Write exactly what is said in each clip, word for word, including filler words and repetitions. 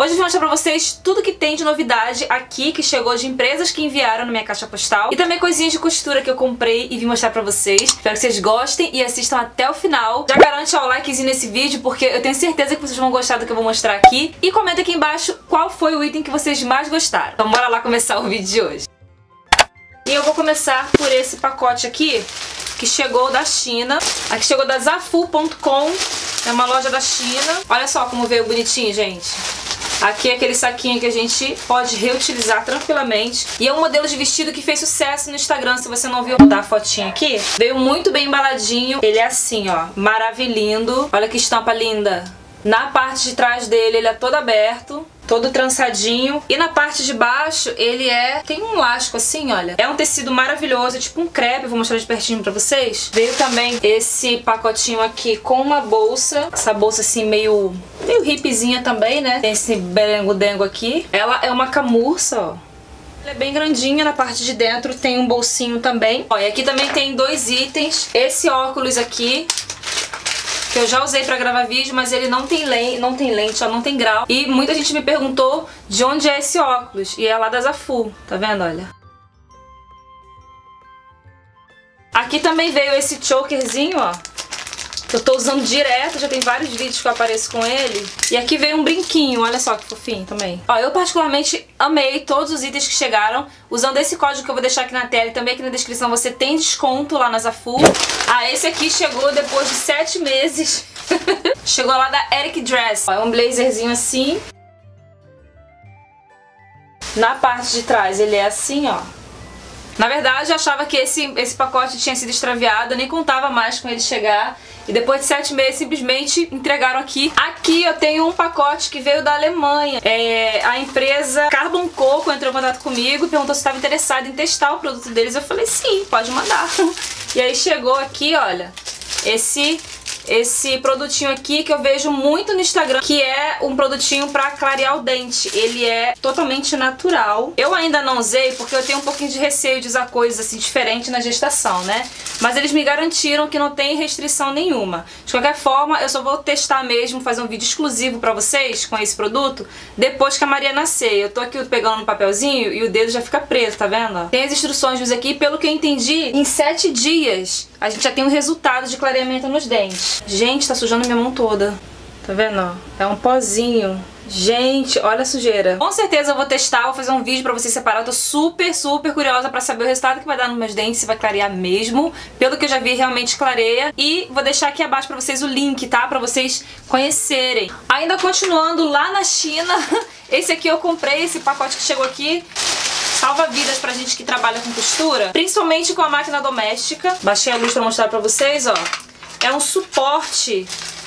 Hoje eu vou mostrar pra vocês tudo que tem de novidade aqui, que chegou de empresas que enviaram na minha caixa postal. E também coisinhas de costura que eu comprei e vim mostrar pra vocês. Espero que vocês gostem e assistam até o final. Já garante ó, o likezinho nesse vídeo, porque eu tenho certeza que vocês vão gostar do que eu vou mostrar aqui. E comenta aqui embaixo qual foi o item que vocês mais gostaram. Então bora lá começar o vídeo de hoje. E eu vou começar por esse pacote aqui, que chegou da China. Aqui chegou da Zafu ponto com, é uma loja da China. Olha só como veio bonitinho, gente. Aqui é aquele saquinho que a gente pode reutilizar tranquilamente. E é um modelo de vestido que fez sucesso no Instagram, se você não viu, vou dar a fotinha aqui. Veio muito bem embaladinho. Ele é assim, ó, maravilhindo. Olha que estampa linda. Na parte de trás dele ele é todo aberto, todo trançadinho. E na parte de baixo ele é... tem um elástico assim, olha. É um tecido maravilhoso, é tipo um crepe. Vou mostrar de pertinho pra vocês. Veio também esse pacotinho aqui com uma bolsa. Essa bolsa assim meio... meio hippiezinha também, né? Tem esse belengo-dengo aqui. Ela é uma camurça, ó. Ela é bem grandinha, na parte de dentro tem um bolsinho também. Ó, e aqui também tem dois itens. Esse óculos aqui, que eu já usei pra gravar vídeo, mas ele não tem lente, não tem lente, ó, não tem grau. E muita gente me perguntou de onde é esse óculos. E é lá da Zafu, tá vendo, olha? Aqui também veio esse chokerzinho, ó, que eu tô usando direto, já tem vários vídeos que eu apareço com ele. E aqui veio um brinquinho, olha só que fofinho também. Ó, eu particularmente amei todos os itens que chegaram. Usando esse código que eu vou deixar aqui na tela e também aqui na descrição, você tem desconto lá na Zafu. Ah, esse aqui chegou depois de sete meses. Chegou lá da Eric Dress. Ó, é um blazerzinho assim. Na parte de trás ele é assim, ó. Na verdade eu achava que esse, esse pacote tinha sido extraviado, eu nem contava mais com ele chegar. E depois de sete meses simplesmente entregaram aqui. Aqui eu tenho um pacote que veio da Alemanha. É, a empresa Carbon Coco entrou em contato comigo e perguntou se estava interessada em testar o produto deles. Eu falei sim, pode mandar. E aí chegou aqui, olha, esse... esse produtinho aqui que eu vejo muito no Instagram, que é um produtinho pra clarear o dente. Ele é totalmente natural. Eu ainda não usei porque eu tenho um pouquinho de receio de usar coisas assim diferentes na gestação, né? Mas eles me garantiram que não tem restrição nenhuma. De qualquer forma, eu só vou testar mesmo, fazer um vídeo exclusivo pra vocês com esse produto depois que a Maria nascer. Eu tô aqui pegando um papelzinho e o dedo já fica preso, tá vendo? Tem as instruções de uso aqui. Pelo que eu entendi, em sete dias a gente já tem um resultado de clareamento nos dentes. Gente, tá sujando minha mão toda. Tá vendo, ó? É um pozinho. Gente, olha a sujeira. Com certeza eu vou testar, vou fazer um vídeo pra vocês separar. Eu tô super, super curiosa pra saber o resultado que vai dar nos meus dentes, se vai clarear mesmo. Pelo que eu já vi, realmente clareia. E vou deixar aqui abaixo pra vocês o link, tá? Pra vocês conhecerem. Ainda continuando lá na China, esse aqui eu comprei, esse pacote que chegou aqui. Salva vidas pra gente que trabalha com costura, principalmente com a máquina doméstica. Baixei a luz pra mostrar pra vocês, ó. É um suporte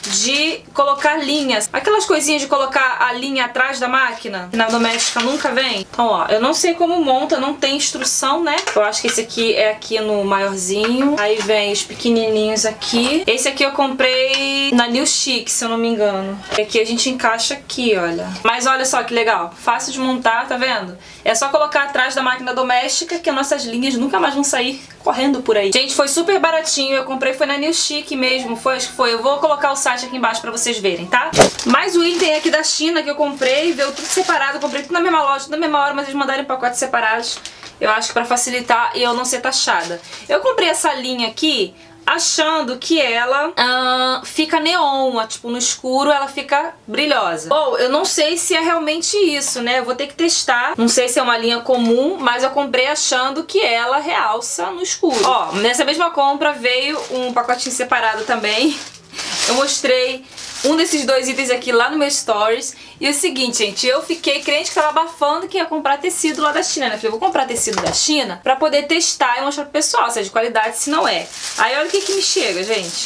de colocar linhas. Aquelas coisinhas de colocar a linha atrás da máquina, que na doméstica nunca vem. Então, ó, eu não sei como monta, não tem instrução, né? Eu acho que esse aqui é aqui no maiorzinho. Aí vem os pequenininhos aqui. Esse aqui eu comprei na New Chic, se eu não me engano. E aqui a gente encaixa aqui, olha. Mas olha só que legal. Fácil de montar, tá vendo? É só colocar atrás da máquina doméstica que as nossas linhas nunca mais vão sair correndo por aí. Gente, foi super baratinho. Eu comprei, foi na New Chic mesmo. Foi, acho que foi. Eu vou colocar o site aqui embaixo pra vocês verem, tá? Mais um item aqui da China que eu comprei. Veio tudo separado. Eu comprei tudo na mesma loja, tudo na mesma hora, mas eles mandaram em pacotes separados. Eu acho que pra facilitar e eu não ser taxada. Eu comprei essa linha aqui achando que ela uh, fica neon, tipo no escuro ela fica brilhosa. Ou eu não sei se é realmente isso, né? Eu vou ter que testar. Não sei se é uma linha comum, mas eu comprei achando que ela realça no escuro. Ó, nessa mesma compra veio um pacotinho separado também. Eu mostrei um desses dois itens aqui lá no meu stories. E é o seguinte, gente, eu fiquei crente que tava abafando que ia comprar tecido lá da China, né? Eu falei, vou comprar tecido da China pra poder testar e mostrar pro pessoal se é de qualidade, se não é. Aí olha o que que me chega, gente.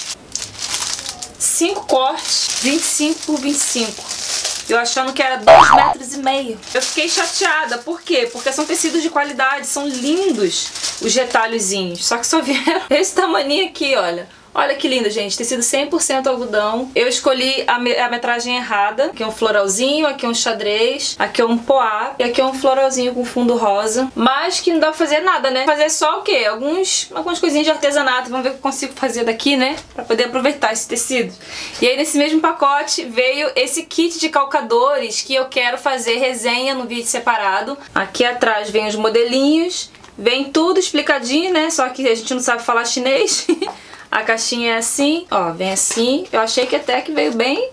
Cinco cortes, vinte e cinco por vinte e cinco. Eu achando que era dois metros e meio. Eu fiquei chateada, por quê? Porque são tecidos de qualidade, são lindos os retalhozinhos. Só que só vieram esse tamaninho aqui, olha. Olha que lindo, gente. Tecido cem por cento algodão. Eu escolhi a, me a metragem errada. Aqui é um floralzinho, aqui é um xadrez, aqui é um poá e aqui é um floralzinho com fundo rosa. Mas que não dá pra fazer nada, né? Fazer só o quê? Alguns, algumas coisinhas de artesanato. Vamos ver o que eu consigo fazer daqui, né? Pra poder aproveitar esse tecido. E aí nesse mesmo pacote veio esse kit de calcadores que eu quero fazer resenha no vídeo separado. Aqui atrás vem os modelinhos. Vem tudo explicadinho, né? Só que a gente não sabe falar chinês. A caixinha é assim, ó, vem assim. Eu achei que até que veio bem,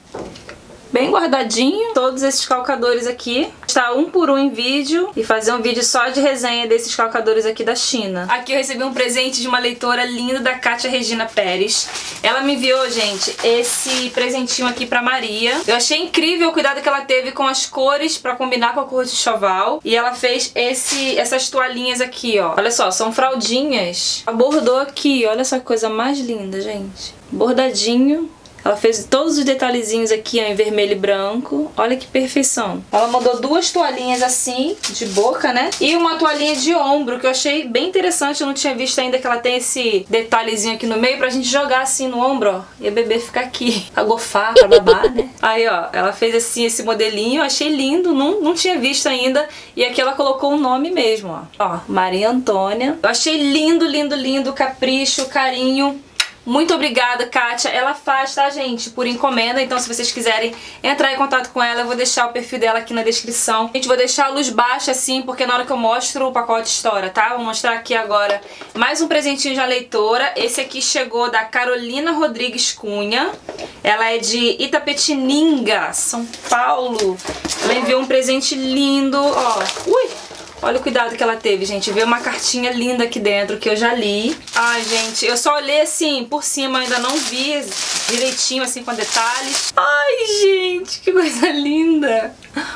bem guardadinho. Todos esses calcadores aqui. Está um por um em vídeo e fazer um vídeo só de resenha desses calcadores aqui da China. Aqui eu recebi um presente de uma leitora linda da Kátia Regina Pérez. Ela me enviou, gente, esse presentinho aqui pra Maria. Eu achei incrível o cuidado que ela teve com as cores pra combinar com a cor de enxoval. E ela fez esse, essas toalhinhas aqui, ó. Olha só, são fraldinhas. Ela bordou aqui, olha só que coisa mais linda, gente. Bordadinho. Ela fez todos os detalhezinhos aqui, ó, em vermelho e branco. Olha que perfeição. Ela mandou duas toalhinhas assim, de boca, né? E uma toalhinha de ombro, que eu achei bem interessante. Eu não tinha visto ainda que ela tem esse detalhezinho aqui no meio pra gente jogar assim no ombro, ó. E o bebê ficar aqui, pra gofar, pra babar, né? Aí, ó, ela fez assim esse modelinho. Eu achei lindo, não, não tinha visto ainda. E aqui ela colocou o nome mesmo, ó. Ó, Maria Antônia. Eu achei lindo, lindo, lindo. Capricho, carinho. Muito obrigada, Kátia. Ela faz, tá, gente? Por encomenda. Então, se vocês quiserem entrar em contato com ela, eu vou deixar o perfil dela aqui na descrição. Gente, vou deixar a luz baixa, assim, porque na hora que eu mostro, o pacote estoura, tá? Vou mostrar aqui agora mais um presentinho da leitora. Esse aqui chegou da Carolina Rodrigues Cunha. Ela é de Itapetininga, São Paulo. Ela enviou um presente lindo, ó. Ui! Olha o cuidado que ela teve, gente. Veio uma cartinha linda aqui dentro que eu já li. Ai, gente, eu só olhei assim, por cima, ainda não vi direitinho, assim, com detalhes. Ai, gente, que coisa linda.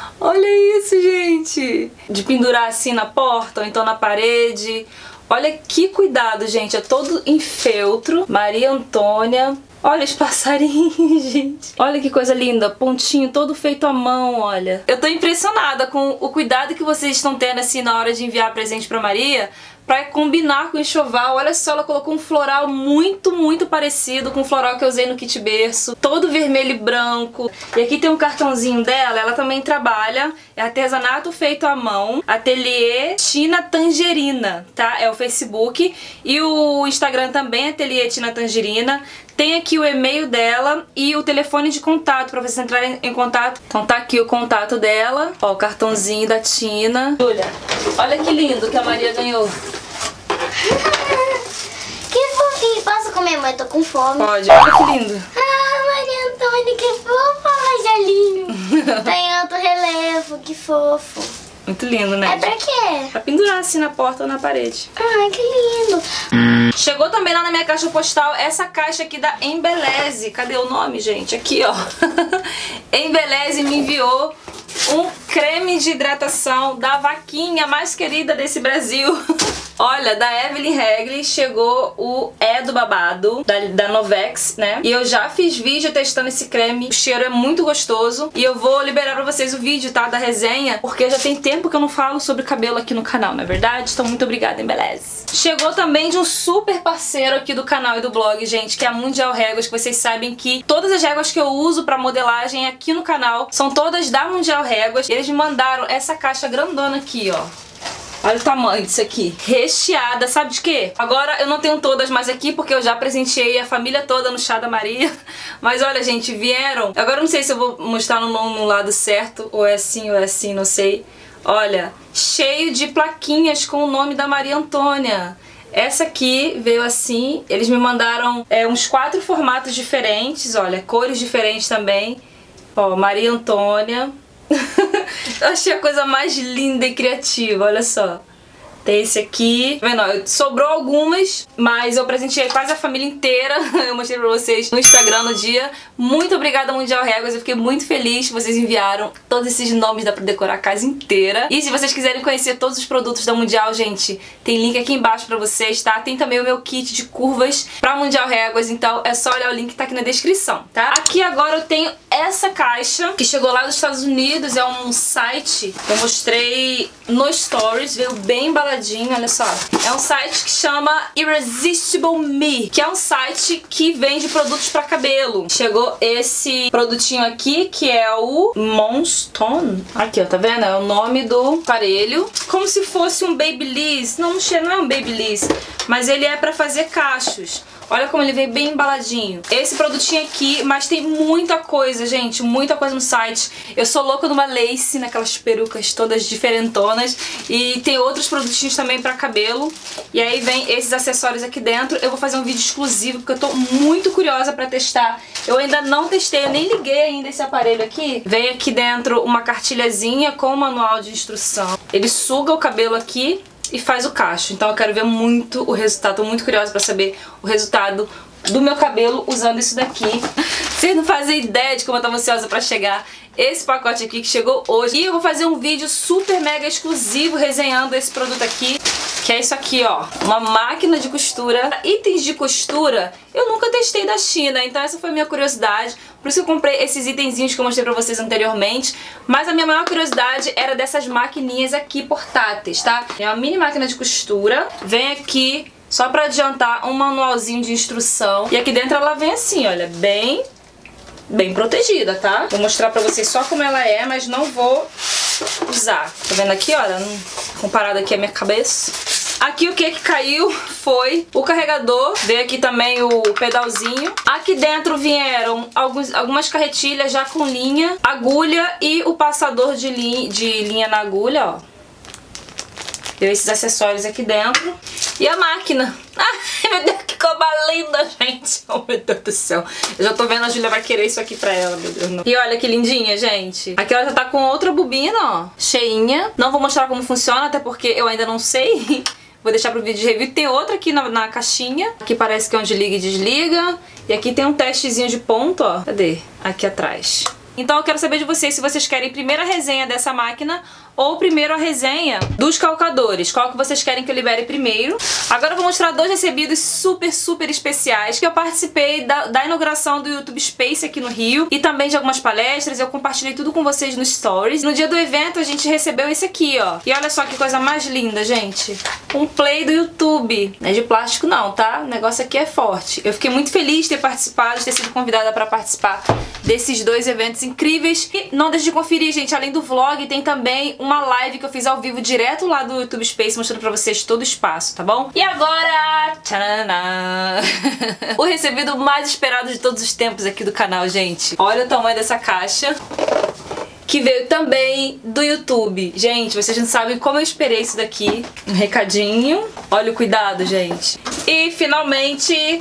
Olha isso, gente. De pendurar assim na porta ou então na parede. Olha que cuidado, gente. É todo em feltro. Maria Antônia. Olha os passarinhos, gente. Olha que coisa linda. Pontinho todo feito à mão, olha. Eu tô impressionada com o cuidado que vocês estão tendo, assim, na hora de enviar presente pra Maria, pra combinar com o enxoval. Olha só, ela colocou um floral muito, muito parecido com o floral que eu usei no kit berço. Todo vermelho e branco. E aqui tem um cartãozinho dela. Ela também trabalha. É artesanato feito à mão. Ateliê Tina Tangerina, tá? É o Facebook. E o Instagram também, Ateliê Tina Tangerina. Tem aqui o e-mail dela e o telefone de contato pra vocês entrarem em contato. Então tá aqui o contato dela. Ó, o cartãozinho da Tina. Júlia, olha que lindo que a Maria ganhou. Que fofinho. Posso comer, mãe? Tô com fome. Pode, olha que lindo. Ah, Maria Antônia, que fofa, Marcelinho. Tem outro relevo, que fofo. Muito lindo, né? É pra quê? Pra pendurar assim na porta ou na parede. Ai, que lindo. Chegou também lá na minha caixa postal essa caixa aqui da Embeleze. Cadê o nome, gente? Aqui, ó. Embeleze me enviou um creme de hidratação da vaquinha mais querida desse Brasil. Olha, da Evelyn Regli chegou o É do Babado, da, da Novex, né? E eu já fiz vídeo testando esse creme, o cheiro é muito gostoso. E eu vou liberar pra vocês o vídeo, tá? Da resenha, porque já tem tempo que eu não falo sobre cabelo aqui no canal, não é verdade? Então muito obrigada, Embeleze. Chegou também de um super parceiro aqui do canal e do blog, gente, que é a Mundial Réguas, que vocês sabem que todas as réguas que eu uso pra modelagem aqui no canal são todas da Mundial Réguas. E eles me mandaram essa caixa grandona aqui, ó. Olha o tamanho disso aqui. Recheada, sabe de quê? Agora eu não tenho todas mais aqui porque eu já presenteei a família toda no chá da Maria. Mas olha, gente, vieram... Agora eu não sei se eu vou mostrar no, no lado certo, ou é assim ou é assim, não sei. Olha, cheio de plaquinhas com o nome da Maria Antônia. Essa aqui veio assim, eles me mandaram é, uns quatro formatos diferentes, olha, cores diferentes também. Ó, Maria Antônia... Eu achei a coisa mais linda e criativa, olha só. Tem esse aqui, tá vendo? Sobrou algumas, mas eu presenteei quase a família inteira. Eu mostrei pra vocês no Instagram no dia. Muito obrigada, Mundial Réguas. Eu fiquei muito feliz que vocês enviaram todos esses nomes, dá pra decorar a casa inteira. E se vocês quiserem conhecer todos os produtos da Mundial, gente, tem link aqui embaixo pra vocês, tá? Tem também o meu kit de curvas pra Mundial Réguas, então é só olhar o link que tá aqui na descrição, tá? Aqui agora eu tenho essa caixa, que chegou lá dos Estados Unidos, é um site. Eu mostrei no Stories, veio bem embaladinho. embaladinho, olha só. É um site que chama Irresistible Me, que é um site que vende produtos pra cabelo. Chegou esse produtinho aqui, que é o Moonstone. Aqui, ó, tá vendo? É o nome do aparelho. Como se fosse um Babyliss. Não, não é um Babyliss, mas ele é pra fazer cachos. Olha como ele veio bem embaladinho. Esse produtinho aqui, mas tem muita coisa, gente, muita coisa no site. Eu sou louca numa lace, naquelas perucas todas diferentonas. E tem outros produtinhos também pra cabelo. E aí vem esses acessórios aqui dentro. Eu vou fazer um vídeo exclusivo, porque eu tô muito curiosa pra testar. Eu ainda não testei, eu nem liguei ainda esse aparelho aqui. Vem aqui dentro uma cartilhazinha com o manual de instrução. Ele suga o cabelo aqui e faz o cacho. Então eu quero ver muito o resultado. Tô muito curiosa pra saber o resultado do meu cabelo usando isso daqui. Vocês não fazem ideia de como eu tô ansiosa pra chegar esse pacote aqui que chegou hoje. E eu vou fazer um vídeo super mega exclusivo resenhando esse produto aqui, que é isso aqui, ó. Uma máquina de costura. Itens de costura eu nunca testei da China, então essa foi a minha curiosidade. Por isso que eu comprei esses itenzinhos que eu mostrei pra vocês anteriormente. Mas a minha maior curiosidade era dessas maquininhas aqui portáteis, tá? É uma mini máquina de costura. Vem aqui, só pra adiantar, um manualzinho de instrução. E aqui dentro ela vem assim, olha, bem... bem protegida, tá? Vou mostrar pra vocês só como ela é, mas não vou usar. Tá vendo aqui, olha, comparado aqui a minha cabeça. Aqui o que que caiu foi o carregador, veio aqui também o pedalzinho. Aqui dentro vieram alguns, algumas carretilhas já com linha, agulha e o passador de linha, de linha na agulha, ó. Deu esses acessórios aqui dentro. E a máquina. Ai, meu Deus, que coisa linda, gente. Oh, meu Deus do céu. Eu já tô vendo a Júlia vai querer isso aqui pra ela, meu Deus. Não. E olha que lindinha, gente. Aqui ela já tá com outra bobina, ó. Cheinha. Não vou mostrar como funciona, até porque eu ainda não sei. Vou deixar pro vídeo de review. Tem outra aqui na, na caixinha. Aqui parece que é onde liga e desliga. E aqui tem um testezinho de ponto, ó. Cadê? Aqui atrás. Então eu quero saber de vocês se vocês querem primeiro a resenha dessa máquina ou primeiro a resenha dos calcadores. Qual que vocês querem que eu libere primeiro? Agora eu vou mostrar dois recebidos super, super especiais que eu participei da, da inauguração do YouTube Space aqui no Rio e também de algumas palestras. Eu compartilhei tudo com vocês nos stories. No dia do evento a gente recebeu esse aqui, ó. E olha só que coisa mais linda, gente. Um play do YouTube. Não é de plástico não, tá? O negócio aqui é forte. Eu fiquei muito feliz de ter participado, de ter sido convidada pra participar desses dois eventos incríveis. E não deixe de conferir, gente. Além do vlog, tem também uma live que eu fiz ao vivo direto lá do YouTube Space, mostrando pra vocês todo o espaço, tá bom? E agora... tchananã, o recebido mais esperado de todos os tempos aqui do canal, gente. Olha o tamanho dessa caixa, que veio também do YouTube. Gente, vocês não sabem como eu esperei isso daqui. Um recadinho. Olha o cuidado, gente. E finalmente...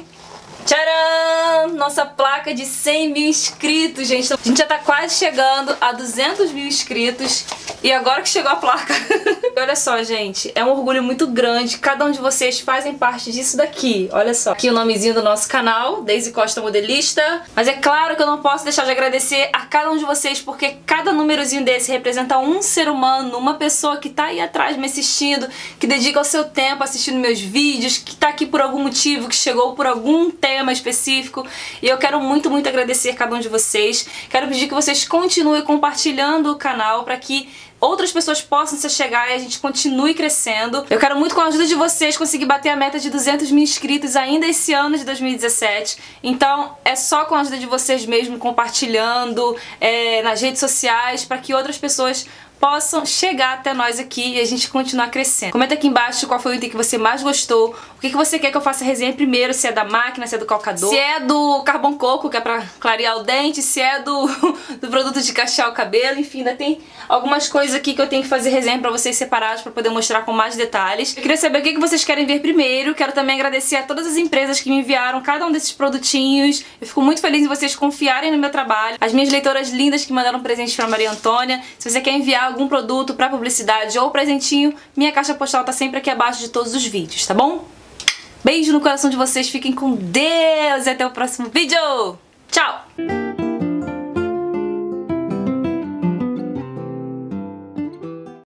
tcharam! Nossa placa de cem mil inscritos, gente. A gente já tá quase chegando a duzentos mil inscritos. E agora que chegou a placa. Olha só, gente. É um orgulho muito grande. Cada um de vocês fazem parte disso daqui. Olha só. Aqui o nomezinho do nosso canal. Daisy Costa Modelista. Mas é claro que eu não posso deixar de agradecer a cada um de vocês, porque cada númerozinho desse representa um ser humano, uma pessoa que tá aí atrás me assistindo, que dedica o seu tempo assistindo meus vídeos, que tá aqui por algum motivo, que chegou por algum tema específico. E eu quero muito, muito agradecer a cada um de vocês. Quero pedir que vocês continuem compartilhando o canal para que outras pessoas possam se chegar e a gente continue crescendo. Eu quero muito, com a ajuda de vocês, conseguir bater a meta de duzentos mil inscritos ainda esse ano de dois mil e dezessete. Então é só com a ajuda de vocês mesmo, compartilhando é, nas redes sociais, para que outras pessoas possam chegar até nós aqui e a gente continuar crescendo. Comenta aqui embaixo qual foi o item que você mais gostou, o que, que você quer que eu faça a resenha primeiro, se é da máquina, se é do calcador, se é do Carbon Coco, que é pra clarear o dente, se é do, do produto de cachear o cabelo, enfim, ainda tem algumas coisas aqui que eu tenho que fazer resenha pra vocês separados, pra poder mostrar com mais detalhes. Eu queria saber o que, que vocês querem ver primeiro. Quero também agradecer a todas as empresas que me enviaram cada um desses produtinhos. Eu fico muito feliz em vocês confiarem no meu trabalho. As minhas leitoras lindas que mandaram presentes pra Maria Antônia. Se você quer enviar algum produto pra publicidade ou presentinho, minha caixa postal tá sempre aqui abaixo de todos os vídeos, tá bom? Beijo no coração de vocês, fiquem com Deus e até o próximo vídeo! Tchau!